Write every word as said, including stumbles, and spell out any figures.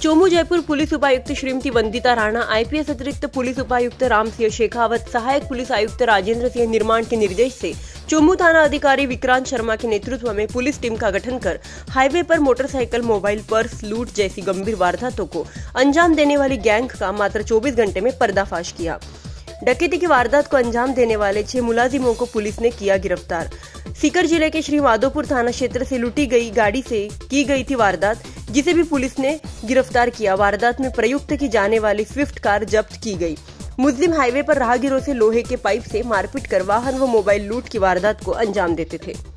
Chomu Jaipur police उपायुक्त Shrimati Vandita Rana, IPS अतिरिक्त police उपायुक्त राम सिंह शेखावत, सहायक पुलिस आयुक्त राजेंद्र सिंह निर्माण के निर्देश से चोमू थाना अधिकारी विक्रांत शर्मा के नेतृत्व में पुलिस टीम का गठन कर हाईवे पर मोटरसाइकिल, मोबाइल, पर्स लूट जैसी गंभीर वारदातों को अंजाम देने वाली गैंग का मात्र चौबीस घंटे में पर्दाफाश किया। डकैती की वारदात को अंजाम देने वाले छह मुलाजिमों को पुलिस ने किया गिरफ्तार। सीकर जिले के श्री माधोपुर थाना क्षेत्र से लूटी गई गाड़ी से की गई थी वारदात, जिसे भी पुलिस ने गिरफ्तार किया। वारदात में प्रयुक्त की जाने वाली स्विफ्ट कार जब्त की गई। मुस्लिम हाईवे पर राहगीरों से लोहे के पाइप से मारपीट कर वाहन व मोबाइल लूट की वारदात को अंजाम देते थे।